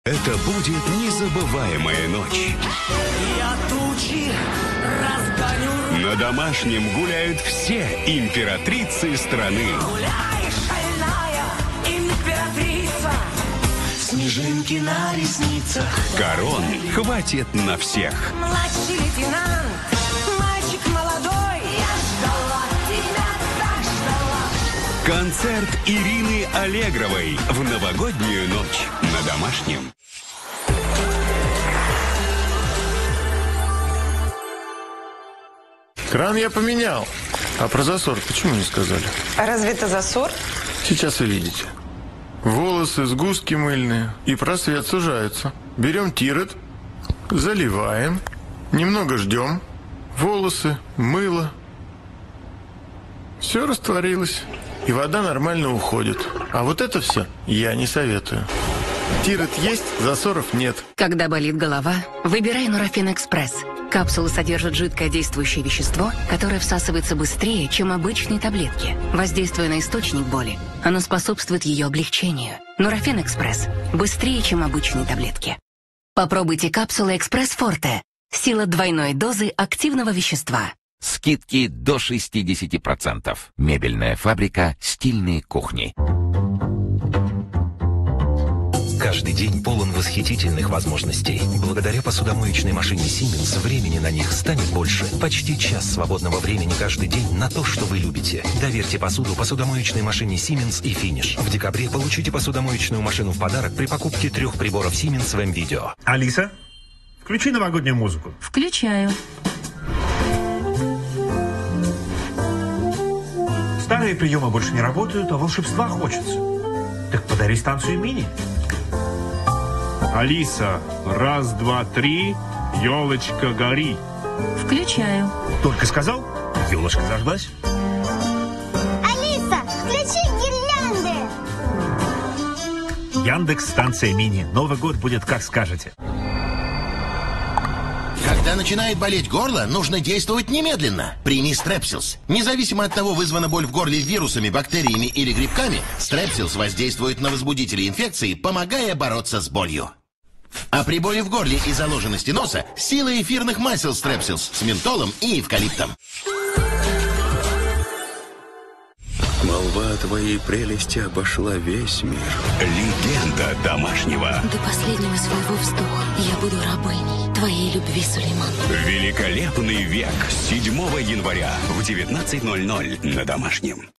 Это будет незабываемая ночь. Я тучи разгоню. На Домашнем гуляют все императрицы страны. Гуляй, шальная императрица. Снежинки на ресницах. Корон хватит на всех. Младший лейтенант, мальчик молодой. Я ждала тебя, так ждала. Концерт Ирины Аллегровой в новогоднюю ночь на Домашнем. Кран я поменял. А про засор почему не сказали? А разве это засор? Сейчас увидите. Волосы, сгустки мыльные и просвет сужаются. Берем тирет, заливаем, немного ждем. Волосы, мыло. Все растворилось. И вода нормально уходит. А вот это все я не советую. Тирет есть, засоров нет. Когда болит голова, выбирай Нурофен Экспресс. Капсулы содержат жидкое действующее вещество, которое всасывается быстрее, чем обычные таблетки. Воздействуя на источник боли, оно способствует ее облегчению. Нурофен Экспресс. Быстрее, чем обычные таблетки. Попробуйте капсулы Экспресс Форте. Сила двойной дозы активного вещества. Скидки до 60%. Мебельная фабрика «Стильные кухни». Каждый день полон восхитительных возможностей. Благодаря посудомоечной машине Siemens времени на них станет больше. Почти час свободного времени каждый день на то, что вы любите. Доверьте посуду посудомоечной машине Siemens и Finish. В декабре получите посудомоечную машину в подарок при покупке 3 приборов Siemens в М-Видео. Алиса, включи новогоднюю музыку. Включаю. Старые приемы больше не работают, а волшебства хочется. Так подари станцию мини. Алиса, раз, два, три, елочка гори. Включаю. Только сказал, елочка зажглась. Алиса, включи гирлянды. Яндекс, станция мини. Новый год будет как скажете. Когда начинает болеть горло, нужно действовать немедленно. Прими Strepsils. Независимо от того, вызвана боль в горле вирусами, бактериями или грибками, Strepsils воздействует на возбудители инфекции, помогая бороться с болью. А при боли в горле и заложенности носа – сила эфирных масел Strepsils с ментолом и эвкалиптом. Молва о твоей прелести обошла весь мир. Легенда Домашнего. До последнего своего вздоха я буду рабыней твоей любви, Сулейман. Великолепный век. 7 января в 19:00 на Домашнем.